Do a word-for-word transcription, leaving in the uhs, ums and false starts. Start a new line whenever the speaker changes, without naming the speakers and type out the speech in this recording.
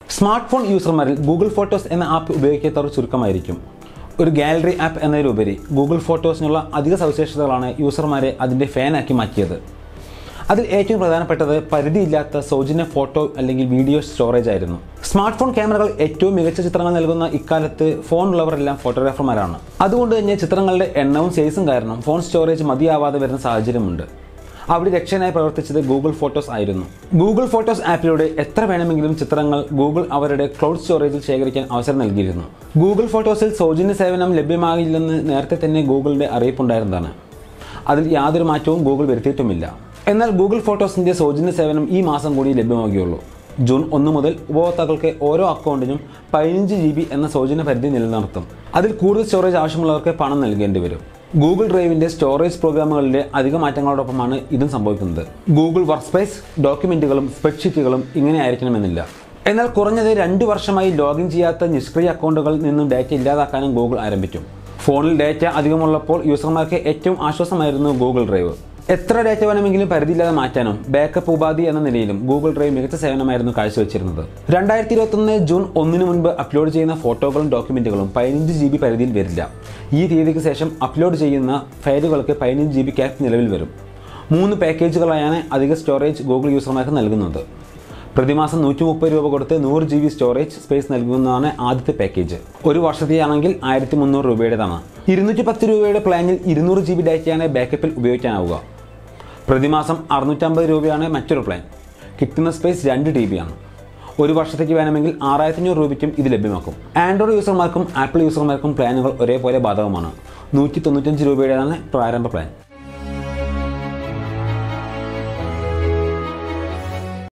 Smart phone യൂസർമാരിൽ Google photos എന്ന app ഉപയോഗിക്കാത്തവർ ചുരുക്കമായിരിക്കും. ഒരു ഗാലറി ആപ്പ് എന്നതിലുപരി ഗൂഗിൾ ഫോട്ടോസിനുള്ള അധിക സവിശേഷതകളാണ് യൂസർമാരെ അതിൻ്റെ ഫാനാക്കി മാറ്റിയത്. അതിൽ ഏറ്റവും പ്രധാനപ്പെട്ടത് പരിധിയില്ലാത്ത സൗജന്യ ഫോട്ടോ അല്ലെങ്കിൽ വീഡിയോ സ്റ്റോറേജ് ആയിരുന്നു. സ്മാർട്ട് ഫോൺ ക്യാമറകൾ ഏറ്റവും മികച്ച ചിത്രങ്ങൾ നൽകുന്ന ഇക്കാലത്ത് ഫോണുള്ളവരെല്ലാം ഫോട്ടോഗ്രാഫർമാരാണ്. അതുകൊണ്ട് തന്നെ ചിത്രങ്ങളുടെ എണ്ണവും സൈസും കാരണം ഫോൺ സ്റ്റോറേജ് മതിയാവാതെ വരുന്ന സാഹചര്യമുണ്ട്. അവിടെ രക്ഷകനായി പ്രവർത്തിച്ചത് ഗൂഗിൾ ഫോട്ടോസ് ആയിരുന്നു. ഗൂഗിൾ ഫോട്ടോസ് ആപ്പിലൂടെ എത്ര വേണമെങ്കിലും ചിത്രങ്ങൾ ഗൂഗിൾ അവരുടെ ക്ലൗഡ് സ്റ്റോറേജിൽ ശേഖരിക്കാൻ അവസരം നൽകിയിരുന്നു. ഗൂഗിൾ ഫോട്ടോസിൽ സൗജന്യ സേവനം ലഭ്യമാകില്ലെന്ന് നേരത്തെ തന്നെ ഗൂഗിളിൻ്റെ അറിയിപ്പുണ്ടായിരുന്നതാണ്. അതിൽ യാതൊരു മാറ്റവും ഗൂഗിൾ വരുത്തിയിട്ടുമില്ല. എന്നാൽ ഗൂഗിൾ ഫോട്ടോസിൻ്റെ സൗജന്യ സേവനം ഈ മാസം കൂടി ലഭ്യമാകുകയുള്ളൂ. ജൂൺ ഒന്ന് മുതൽ ഉപഭോക്താക്കൾക്ക് ഓരോ അക്കൗണ്ടിനും പതിനഞ്ച് ജി ബി എന്ന സൗജന്യ പരിധി നിലനിർത്തും. അതിൽ കൂടുതൽ സ്റ്റോറേജ് ആവശ്യമുള്ളവർക്ക് പണം നൽകേണ്ടി വരും. ഗൂഗിൾ ഡ്രൈവിൻ്റെ സ്റ്റോറേജ് പ്രോഗ്രാമുകളിലെ അധിക മാറ്റങ്ങളോടൊപ്പമാണ് ഇതും സംഭവിക്കുന്നത്. ഗൂഗിൾ വർക്ക് സ്പേസ്, ഡോക്യുമെൻറ്റുകളും സ്പ്രെഡ്ഷീറ്റുകളും ഇങ്ങനെ ആയിരിക്കണമെന്നില്ല. എന്നാൽ കുറഞ്ഞത് രണ്ട് വർഷമായി ലോഗിൻ ചെയ്യാത്ത നിഷ്ക്രിയ അക്കൗണ്ടുകളിൽ നിന്നും ഡാറ്റ ഇല്ലാതാക്കാനും ഗൂഗിൾ ആരംഭിക്കും. ഫോണിൽ ഡാറ്റ അധികമുള്ളപ്പോൾ യൂസർമാർക്ക് ഏറ്റവും ആശ്വാസമായിരുന്നു ഗൂഗിൾ ഡ്രൈവ്. എത്ര ഡാറ്റ വേണമെങ്കിലും പരിധിയില്ലാതെ മാറ്റാനും ബാക്കപ്പ് ഉപാധി എന്ന നിലയിലും ഗൂഗിൾ ഡ്രൈവ് മികച്ച സേവനമായിരുന്നു കാഴ്ചവെച്ചിരുന്നത്. രണ്ടായിരത്തി ഇരുപത്തൊന്ന് ജൂൺ ഒന്നിന് മുൻപ് അപ്ലോഡ് ചെയ്യുന്ന ഫോട്ടോകളും ഡോക്യുമെൻറ്റുകളും പതിനഞ്ച് ജി ബി പരിധിയിൽ വരില്ല. ഈ തീയതിക്ക് ശേഷം അപ്ലോഡ് ചെയ്യുന്ന ഫയലുകൾക്ക് പതിനഞ്ച് ജി ബി ക്യാപ് നിലവിൽ വരും. മൂന്ന് പാക്കേജുകളായാണ് അധിക സ്റ്റോറേജ് ഗൂഗിൾ യൂസർമാർക്ക് നൽകുന്നത്. പ്രതിമാസം നൂറ്റി മുപ്പത് രൂപ കൊടുത്ത് നൂറ് ജി ബി സ്റ്റോറേജ് സ്പേസ് നൽകുന്നതാണ് ആദ്യത്തെ പാക്കേജ്. ഒരു വർഷത്തെയാണെങ്കിൽ ആയിരത്തി മുന്നൂറ് രൂപയുടേതാണ്. ഇരുന്നൂറ്റി പത്ത് രൂപയുടെ പ്ലാനിൽ ഇരുന്നൂറ് ജി ബി ഡാറ്റയാണ് ബാക്കപ്പിൽ ഉപയോഗിക്കാനാവുക. പ്രതിമാസം അറുന്നൂറ്റമ്പത് രൂപയാണ് മറ്റൊരു പ്ലാൻ. കിട്ടുന്ന സ്പേസ് രണ്ട് ടി ബി ആണ്. ഒരു വർഷത്തേക്ക് വേണമെങ്കിൽ ആറായിരത്തി അഞ്ഞൂറ് രൂപയ്ക്കും ഇത് ലഭ്യമാക്കും. ആൻഡ്രോയിഡ് യൂസർമാർക്കും ആപ്പിൾ യൂസർമാർക്കും പ്ലാനുകൾ ഒരേപോലെ ബാധകമാണ്. നൂറ്റി തൊണ്ണൂറ്റഞ്ച് രൂപയുടേതാണ് പ്രാരംഭ പ്ലാൻ.